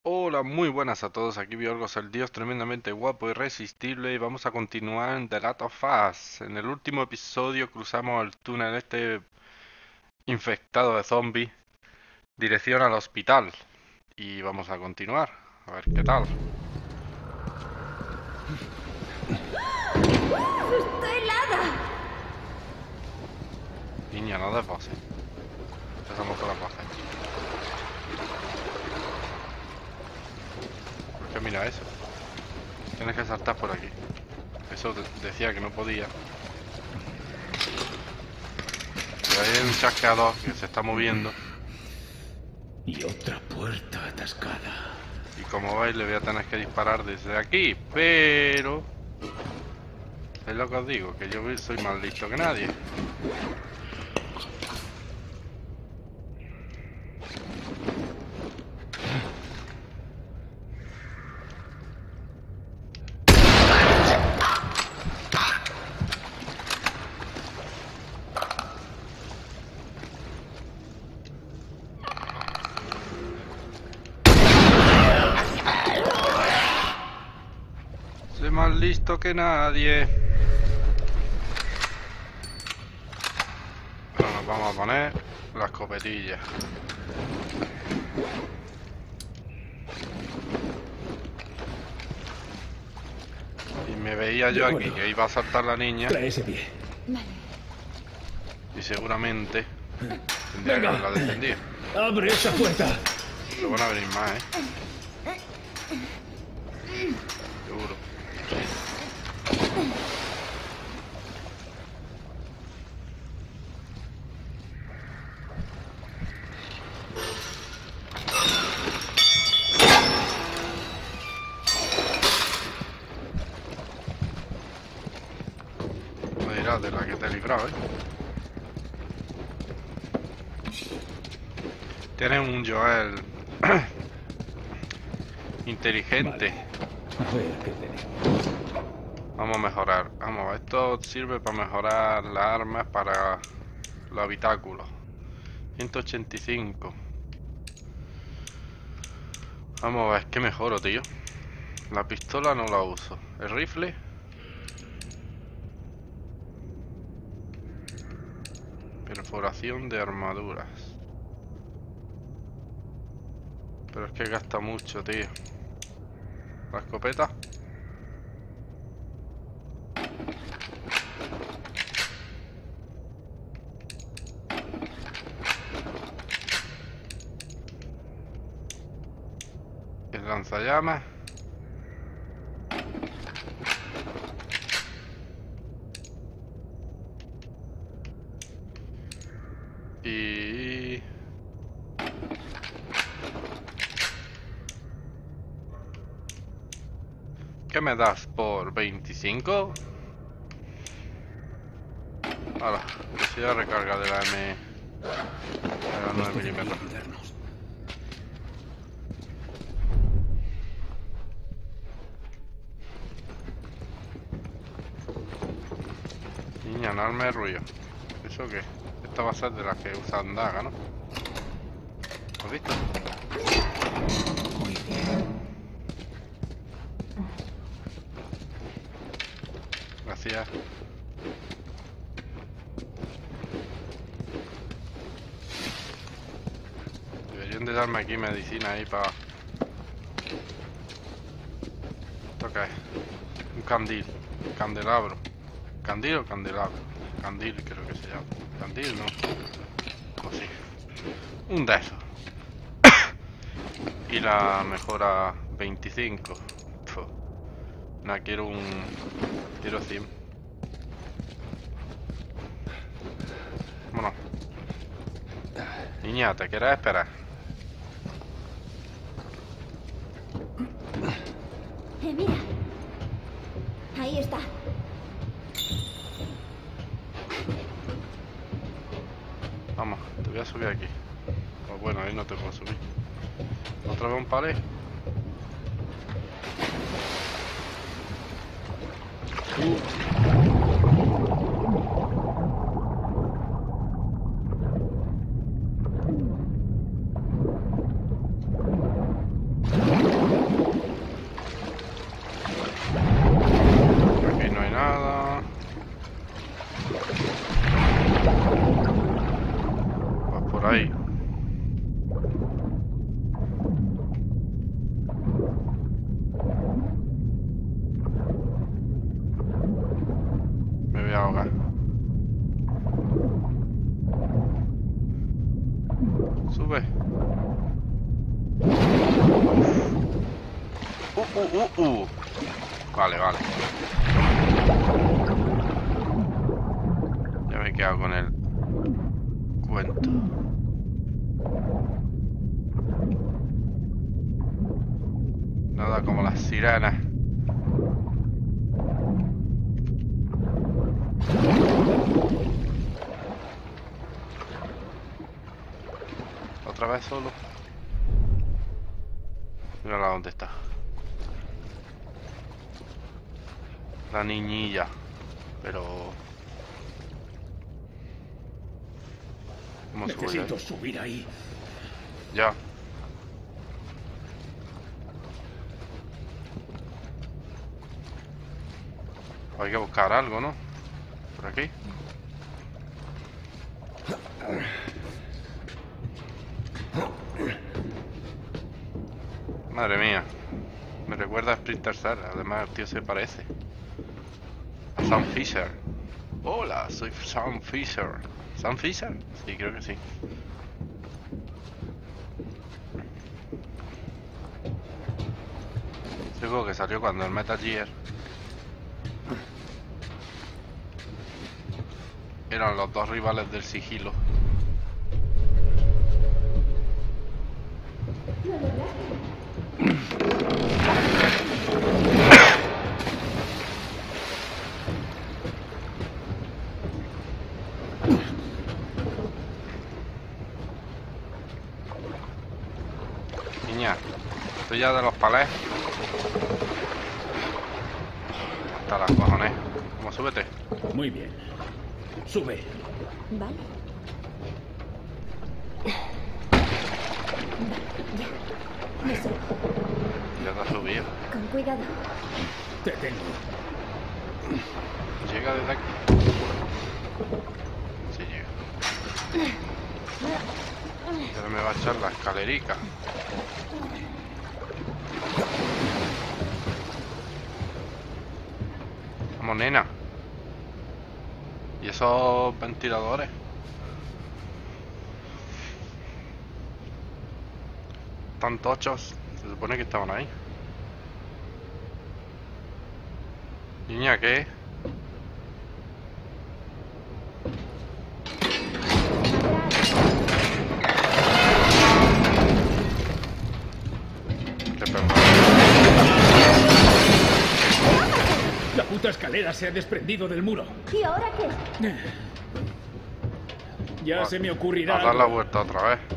Hola, muy buenas a todos, aquí Biorgos, el dios tremendamente guapo e irresistible, y vamos a continuar en The Last of Us. En el último episodio cruzamos el túnel este infectado de zombies, dirección al hospital, y vamos a continuar, a ver qué tal. ¡Estoy helada! Niña, no des voces, empezamos con las voces. ¿Por qué mira eso? Tienes que saltar por aquí. Eso decía que no podía. Pero hay un chasqueador que se está moviendo. Y otra puerta atascada. Y como veis le voy a tener que disparar desde aquí, pero... es lo que os digo, que yo soy más listo que nadie. Soy más listo que nadie. Ahora nos vamos a poner la escopetilla. Y me veía yo aquí que iba a saltar la niña. Trae ese pie. Vale. Y seguramente tendría que haberla defendido. ¡Abre esa puerta! Pero van a venir más, seguro. No dirás de la que te he librado, Tienes un Joel inteligente. A ver qué tenemos. Vamos a mejorar. Vamos, esto sirve para mejorar las armas para los habitáculos. 185. Vamos a ver, ¿qué mejoro, tío? La pistola no la uso. El rifle. Perforación de armaduras. Pero es que gasta mucho, tío. La escopeta. El lanzallamas. Y... ¿qué me das por 25? Ahora, decida recarga de la M... de la 9 milímetros. Niña, no arme ruido. ¿Eso qué? Esta va a ser de las que usan daga, ¿no? ¿Has visto? Muy bien. Gracias. Deberían de darme aquí medicina ahí para... ¿esto qué es? Un candil. Candelabro. ¿Candil o candelabro? Candil creo que se llama. Candil no. Pues sí. Un de esos. Y la mejora 25. Puf. No, quiero un... quiero 100. Vámonos. Niña, ¿te quieres esperar? Mira. Ahí está. Vamos, te voy a subir aquí. Pues bueno, ahí no te puedo subir. ¿Otra vez un palé? Vale, vale. Ya me he quedado con el cuento. Nada como las sirenas. Otra vez solo. Mírala dónde está. La niñilla. Pero... ¿cómo subir ahí? Necesito subir ahí. Ya. Hay que buscar algo, ¿no? Por aquí. Madre mía. Me recuerda a Splinter Cell. Además el tío se parece a Sam Fisher. Hola, soy Sam Fisher. ¿Sam Fisher? Sí, creo que sí. Ese juego que salió cuando el Metal Gear eran los dos rivales del sigilo. Niña, estoy ya de los palés. Hasta las cojones. ¿Cómo súbete? Muy bien. Sube. Vale. Ya. Me subo. Ya te has subido. Con cuidado. Te tengo. Llega desde aquí. Sí llega. Y ahora me va a echar la escalerica. Vamos, nena. ¿Y esos ventiladores? Tan tochos. Se supone que estaban ahí. Niña, ¿qué? ¿Qué perdón? La puta escalera se ha desprendido del muro. ¿Y ahora qué? Ya se me ocurrirá A dar la algo. vuelta otra vez.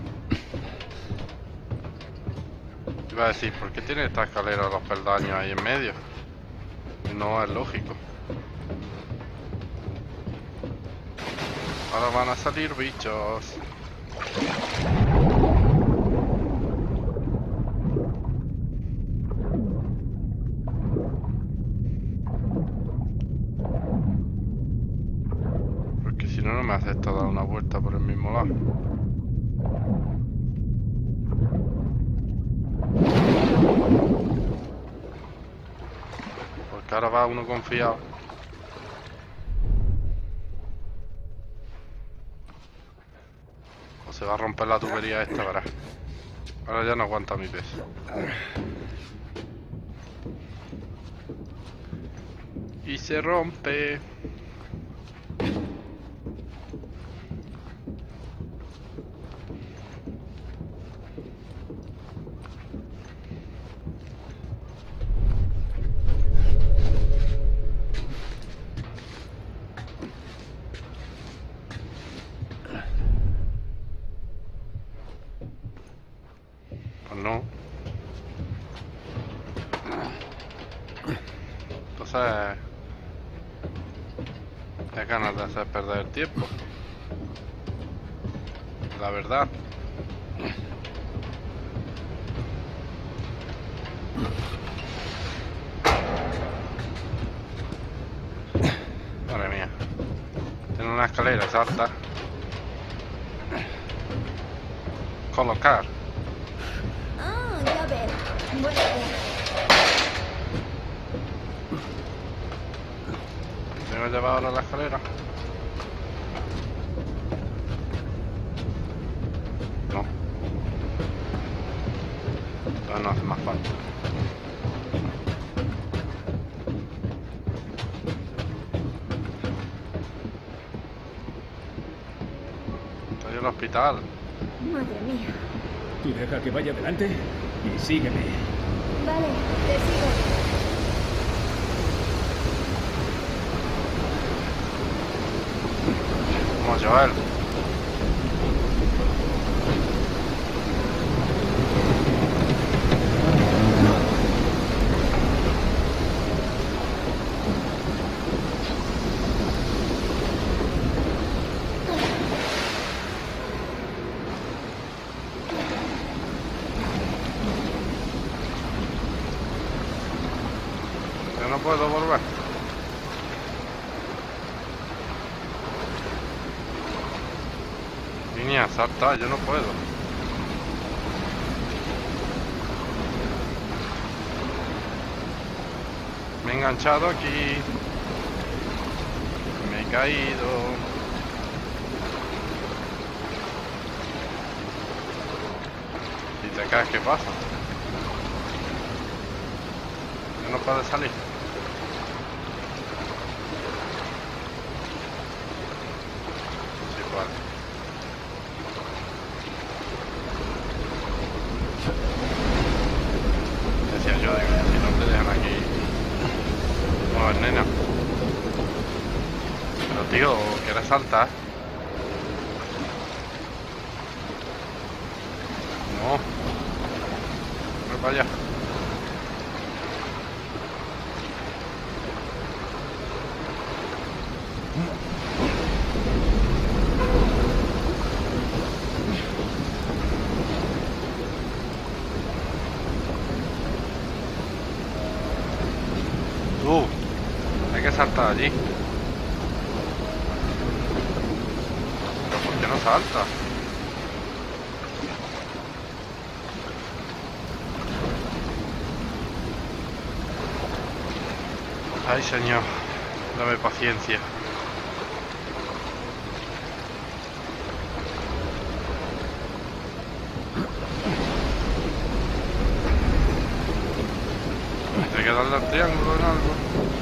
Iba a decir, ¿por qué tiene esta escalera los peldaños ahí en medio? No es lógico. Ahora van a salir bichos. Porque si no, no me hace esto dar una vuelta por el mismo lado. Porque ahora va uno confiado. O se va a romper la tubería esta, verás. Ahora ya no aguanta mi peso. Y se rompe. Pues no. Entonces... hay ganas de hacer perder el tiempo. La verdad. Madre mía. Tiene una escalera alta. Colocar. Ah, ya veo. Buena idea. ¿Me he llevado ahora la escalera? No. Entonces no hace más falta. hospital. Madre mía. Tú deja que vaya adelante y sígueme. Vale, te sigo. Vamos, Joel. Yo no puedo volver. Niña, salta, yo no puedo. Me he enganchado aquí. Me he caído. Si te caes, ¿qué pasa? No puedes salir. Sí, vale. Decía yo, digo, si no te dejan aquí. No, nena. Pero tío, ¿quieres saltar? No. No para allá. Hay que saltar allí. ¿Pero por qué no salta? Ay, señor, dame paciencia. Hay que darle al triángulo en algo.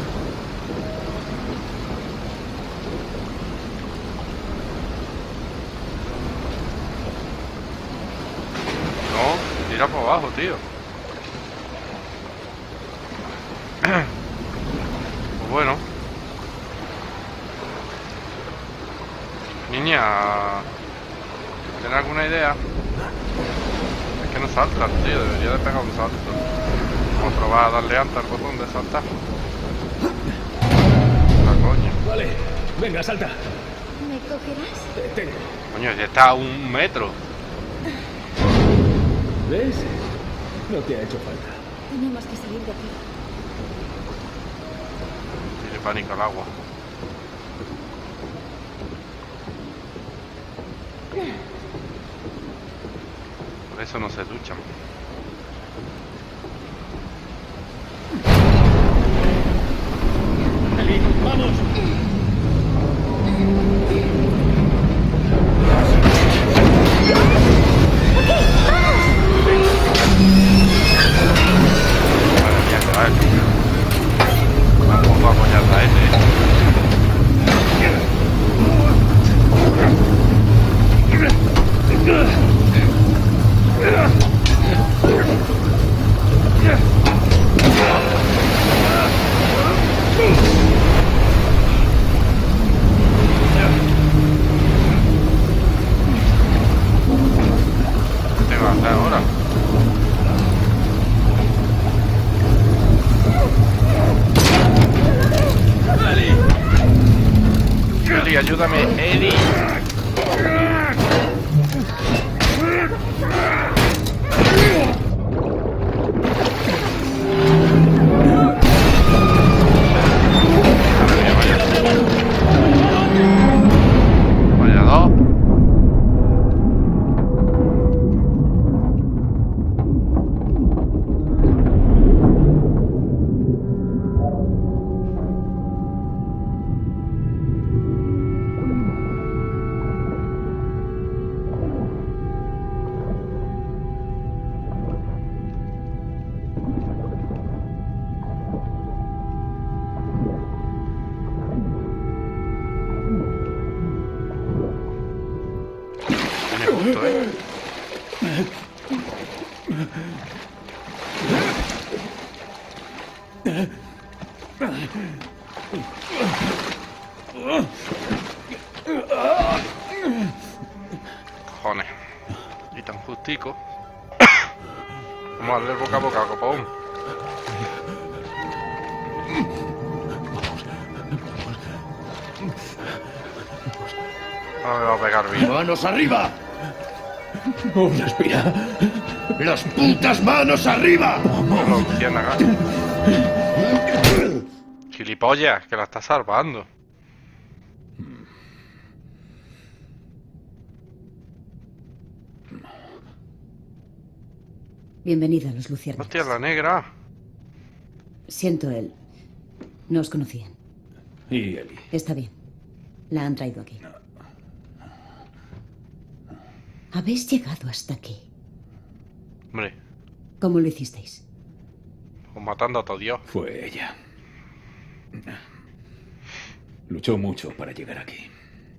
No, tira por abajo, tío. Pues bueno. Niña, ¿tienes alguna idea? Es que no saltas, tío, debería de pegar un salto. Vamos a probar a darle antes al botón de saltar. La coña. Vale, venga, salta. ¿Me cogerás? Te tengo. Coño, ya está a 1 metro. ¿Ves? No te ha hecho falta. Tenemos que salir de aquí. Tiene pánico al agua. Por eso no se duchan. Eli, vamos. Madre mía, chaval. Vamos a apoyar a ¿Qué te va a hacer ahora? Eli, ayúdame, Eli. Vaya dos. Cojones. Y tan justico. Vamos a darle boca a boca, copón. Ahora me va a pegar bien. ¡Manos arriba! ¡Oh, respira! ¡Las putas manos arriba! No, luciérnaga. Gilipollas, que la está salvando. Bienvenida a los luciérnagas. Hostia, la negra. Siento él. No os conocían. Y Eli. Está bien. La han traído aquí. Habéis llegado hasta aquí. Hombre, ¿Cómo lo hicisteis? pues matando a todo Dios. Fue ella. Luchó mucho para llegar aquí.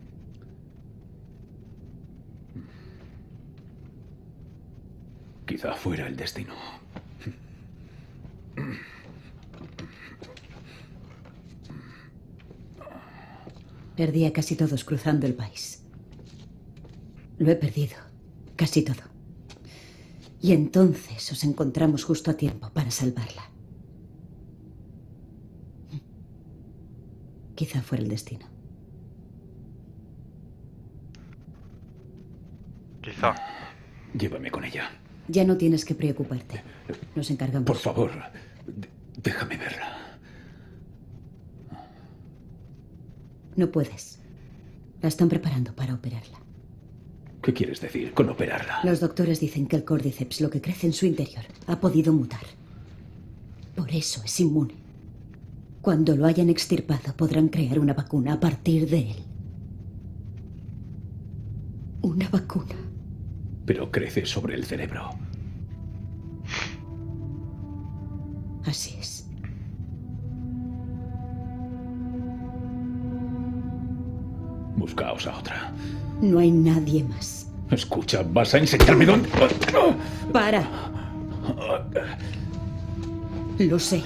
Quizá fuera el destino. Perdí a casi todos cruzando el país. Lo he perdido. Casi todo. Y entonces os encontramos justo a tiempo para salvarla. Quizá fuera el destino. Quizá. Llévame con ella. Ya no tienes que preocuparte. Nos encargamos. Por favor, déjame verla. No puedes. La están preparando para operarla. ¿Qué quieres decir con operarla? Los doctores dicen que el córdiceps, lo que crece en su interior, ha podido mutar. Por eso es inmune. Cuando lo hayan extirpado, podrán crear una vacuna a partir de él. Una vacuna. Pero crece sobre el cerebro. Así es. Buscaos a otra. No hay nadie más. Escucha, ¿vas a enseñarme dónde? ¡Para! Lo sé.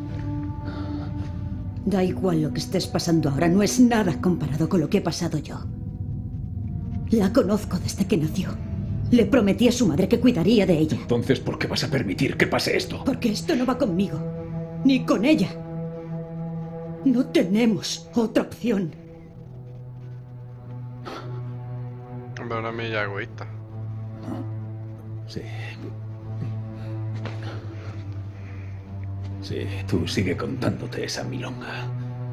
Da igual lo que estés pasando ahora, no es nada comparado con lo que he pasado yo. La conozco desde que nació. Le prometí a su madre que cuidaría de ella. Entonces, ¿por qué vas a permitir que pase esto? Porque esto no va conmigo, ni con ella. No tenemos otra opción. Hombre, una milla egoísta. Sí. Sí, tú sigue contándote esa milonga.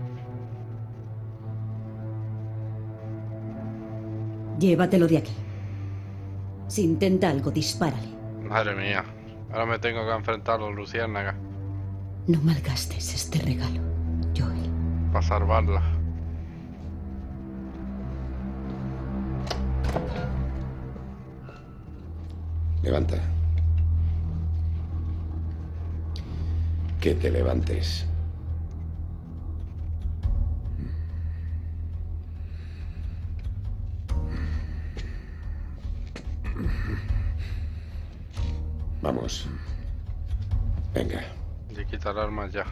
Llévatelo de aquí. Si intenta algo, dispárale. Madre mía. Ahora me tengo que enfrentar a los luciérnagas. No malgastes este regalo, Joel. Para salvarla. Levanta. Que te levantes. Vamos. Venga. Y quitar armas ya.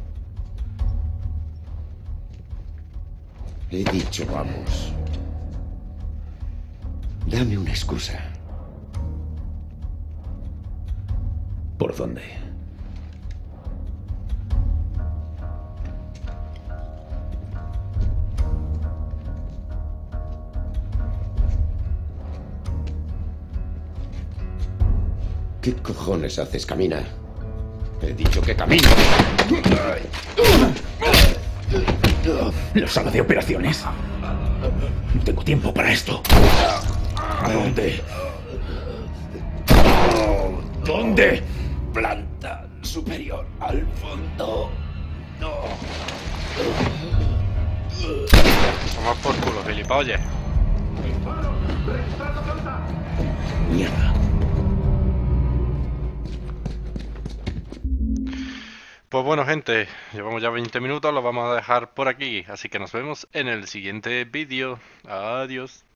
He dicho vamos. Dame una excusa. ¿Por dónde? ¿Qué cojones haces? Camina. He dicho que camina. La sala de operaciones. No tengo tiempo para esto. ¿A dónde? ¿Dónde? Planta superior al fondo. Vamos por culo, gilipollas. Mierda. Pues bueno, gente, llevamos ya 20 minutos, lo vamos a dejar por aquí, así que nos vemos en el siguiente vídeo. Adiós.